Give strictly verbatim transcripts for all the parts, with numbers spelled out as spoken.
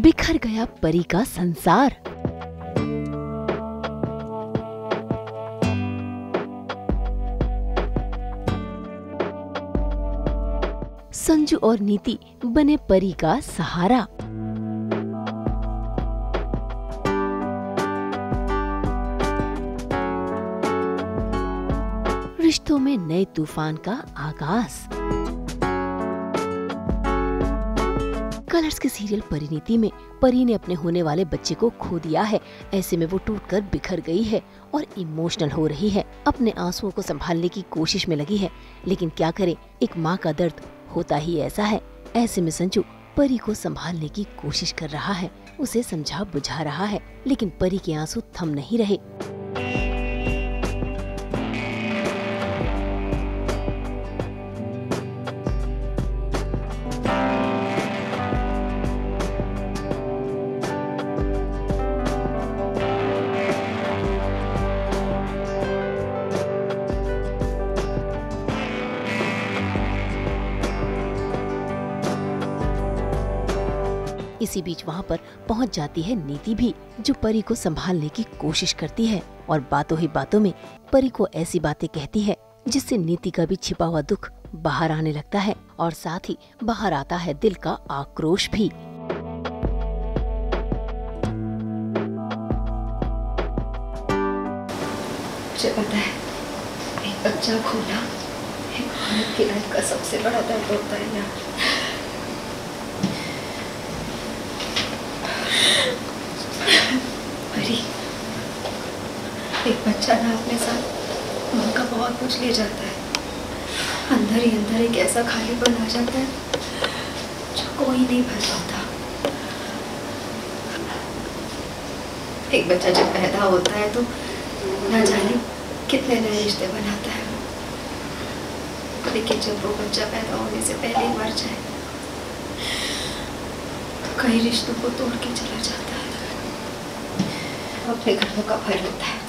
बिखर गया परी का संसार। संजू और नीति बने परी का सहारा। रिश्तों में नए तूफान का आगाज। कलर्स के सीरियल परिणीति में परी ने अपने होने वाले बच्चे को खो दिया है। ऐसे में वो टूटकर बिखर गई है और इमोशनल हो रही है। अपने आंसुओं को संभालने की कोशिश में लगी है, लेकिन क्या करे, एक माँ का दर्द होता ही ऐसा है। ऐसे में संजू परी को संभालने की कोशिश कर रहा है, उसे समझा बुझा रहा है, लेकिन परी के आंसू थम नहीं रहे। इसी बीच वहाँ पर पहुँच जाती है नीति भी, जो परी को संभालने की कोशिश करती है और बातों ही बातों में परी को ऐसी बातें कहती है जिससे नीति का भी छिपा हुआ दुख बाहर आने लगता है और साथ ही बाहर आता है दिल का आक्रोश भी। मुझे पता है, एक बच्चा खोना एक औरत की लाइफ का सबसे बड़ा दर्द होता है ना। परी, एक बच्चा ना अपने साथ माँ का बहुत कुछ ले जाता है। अंदर ही अंदर एक ऐसा खालीपन आ जाता है जो कोई नहीं भर पाता। एक बच्चा जब पैदा होता है तो ना जाने कितने नए रिश्ते बनाता है, लेकिन जब वो बच्चा पैदा होने से पहले ही मर जाए तो कई रिश्तों को तोड़ के चला जाता है। अपने घरों का भय होता है,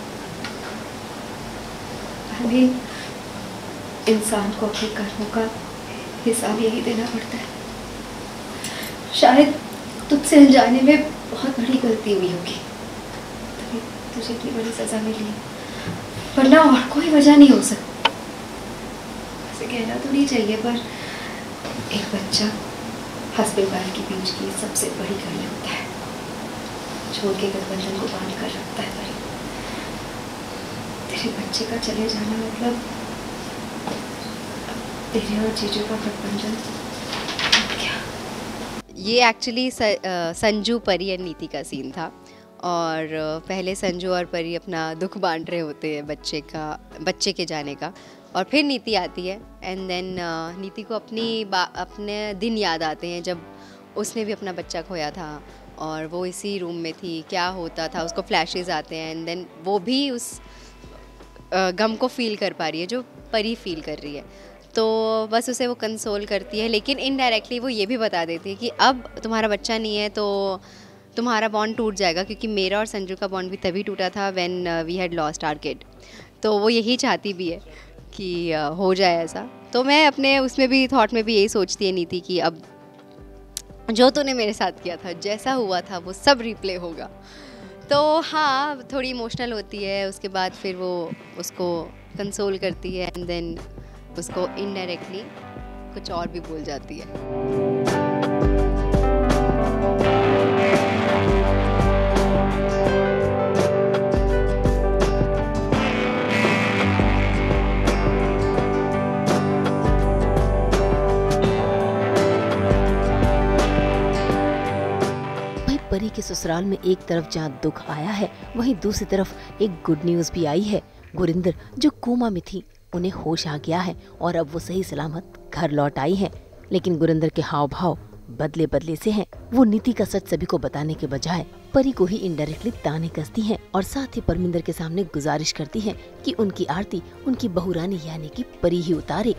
अभी इंसान को अपने कर्मों का हिसाब यही देना पड़ता है। शायद तुझसे अनजाने में बहुत बड़ी गलती हुई होगी, तभी तुझे इतनी बड़ी सजा मिली, वरना और कोई वजह नहीं हो सकती। ऐसे कहना तो नहीं चाहिए, पर एक बच्चा हस्बैंड वाइफ के बीच की सबसे बड़ी कड़ी होता है, छोड़ के गठबंधन को बांध कर रखता है। परी, तेरे बच्चे का चले जाना मतलब तेरे और जीजू का गठबंधन क्या? ये एक्चुअली संजू, परी और नीति का सीन था। और पहले संजू और परी अपना दुख बांट रहे होते हैं बच्चे का बच्चे के जाने का, और फिर नीति आती है एंड देन नीति को अपनी अपने दिन याद आते हैं जब उसने भी अपना बच्चा खोया था और वो इसी रूम में थी, क्या होता था, उसको फ्लैशेस आते हैं एंड देन वो भी उस गम को फील कर पा रही है जो परी फील कर रही है। तो बस उसे वो कंसोल करती है, लेकिन इनडायरेक्टली वो ये भी बता देती है कि अब तुम्हारा बच्चा नहीं है तो तुम्हारा बॉन्ड टूट जाएगा, क्योंकि मेरा और संजू का बॉन्ड भी तभी टूटा था when we had lost our kid. तो वो यही चाहती भी है कि uh, हो जाए ऐसा। तो मैं अपने उसमें भी थॉट में भी यही सोचती है नीति कि अब जो तूने मेरे साथ किया था, जैसा हुआ था, वो सब रिप्ले होगा। तो हाँ, थोड़ी इमोशनल होती है, उसके बाद फिर वो उसको कंसोल करती है एंड देन उसको इनडायरेक्टली कुछ और भी बोल जाती है। परी के ससुराल में एक तरफ जहाँ दुख आया है, वहीं दूसरी तरफ एक गुड न्यूज भी आई है। गुरिंदर जो कोमा में थी, उन्हें होश आ गया है और अब वो सही सलामत घर लौट आई है। लेकिन गुरिंदर के हाव भाव बदले बदले से हैं। वो नीति का सच सभी को बताने के बजाय परी को ही इनडायरेक्टली ताने कसती हैं और साथ ही परमिंदर के सामने गुजारिश करती हैं कि उनकी आरती उनकी बहुरानी यानी कि परी ही उतारे।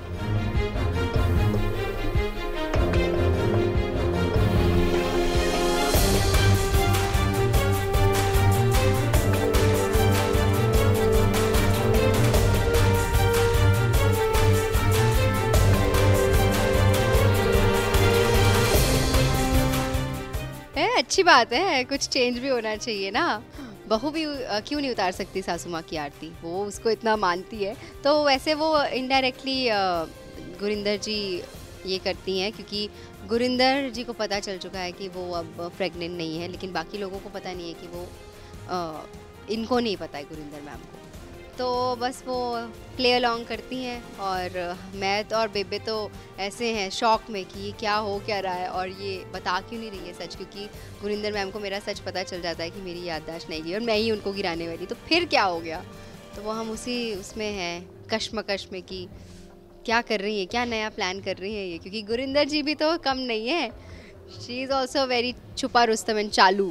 अच्छी बात है, कुछ चेंज भी होना चाहिए ना। बहू भी अ, क्यों नहीं उतार सकती सासू माँ की आरती, वो उसको इतना मानती है। तो वैसे वो इनडायरेक्टली गुरिंदर जी ये करती हैं, क्योंकि गुरिंदर जी को पता चल चुका है कि वो अब प्रेग्नेंट नहीं है, लेकिन बाकी लोगों को पता नहीं है कि वो आ, इनको नहीं पता है गुरिंदर मैम को। तो बस वो प्ले अलॉन्ग करती हैं, और मैं तो और बेबे तो ऐसे हैं शॉक में कि ये क्या हो क्या रहा है, और ये बता क्यों नहीं रही है सच, क्योंकि गुरिंदर मैम को मेरा सच पता चल जाता है कि मेरी याददाश्त नहीं गई और मैं ही उनको गिराने वाली, तो फिर क्या हो गया। तो वो हम उसी उसमें हैं कश्मकश में कि क्या कर रही है, क्या नया प्लान कर रही है ये, क्योंकि गुरिंदर जी भी तो कम नहीं है, शी इज़ ऑल्सो वेरी छुपा रुस्तम एंड चालू।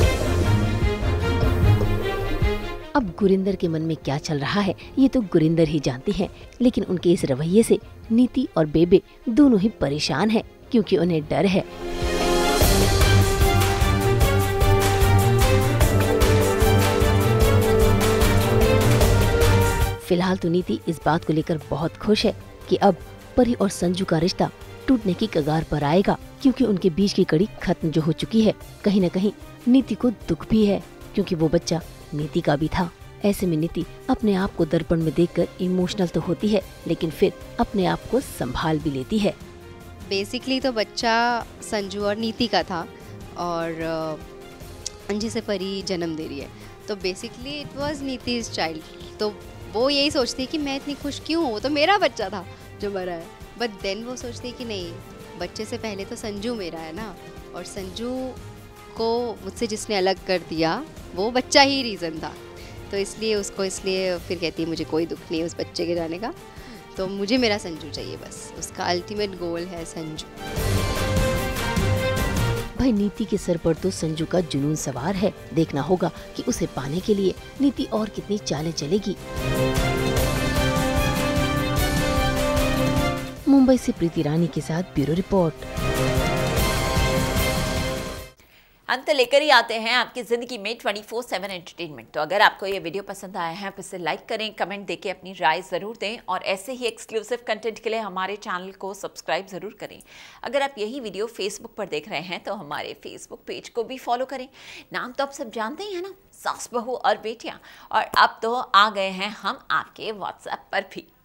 अब गुरिंदर के मन में क्या चल रहा है ये तो गुरिंदर ही जानते हैं, लेकिन उनके इस रवैये से नीति और बेबे दोनों ही परेशान हैं, क्योंकि उन्हें डर है। फिलहाल तो नीति इस बात को लेकर बहुत खुश है कि अब परी और संजू का रिश्ता टूटने की कगार पर आएगा, क्योंकि उनके बीच की कड़ी खत्म जो हो चुकी है। कहीं न कहीं नीति को दुख भी है, क्योंकि वो बच्चा नीति का भी था। ऐसे में नीति अपने आप को दर्पण में देखकर इमोशनल तो होती है, लेकिन फिर अपने आप को संभाल भी लेती है। बेसिकली तो बच्चा संजू और नीति का था, और अंजी से परी जन्म दे रही है, तो basically it was Niti's child. तो वो यही सोचती है कि मैं इतनी खुश क्यों हूँ, वो तो मेरा बच्चा था जो मरा है। बट देन वो सोचती है कि नहीं, बच्चे से पहले तो संजू मेरा है ना, और संजू को मुझसे जिसने अलग कर दिया वो बच्चा ही रीज़न था। तो इसलिए उसको इसलिए फिर कहती है मुझे कोई दुख नहीं है उस बच्चे के जाने का, तो मुझे मेरा संजू चाहिए, बस उसका अल्टीमेट गोल है संजू। भाई नीति के सर पर तो संजू का जुनून सवार है, देखना होगा कि उसे पाने के लिए नीति और कितनी चालें चलेगी। मुंबई से प्रीति रानी के साथ ब्यूरो रिपोर्ट। अंत लेकर ही आते हैं आपकी जिंदगी में ट्वेंटी फोर सेवन एंटरटेनमेंट। तो अगर आपको ये वीडियो पसंद आया है तो इसे लाइक करें, कमेंट देके अपनी राय ज़रूर दें, और ऐसे ही एक्सक्लूसिव कंटेंट के लिए हमारे चैनल को सब्सक्राइब ज़रूर करें। अगर आप यही वीडियो फेसबुक पर देख रहे हैं तो हमारे फेसबुक पेज को भी फॉलो करें। नाम तो आप सब जानते ही हैं ना, सास बहू और बेटियाँ, और अब तो आ गए हैं हम आपके व्हाट्सएप पर भी।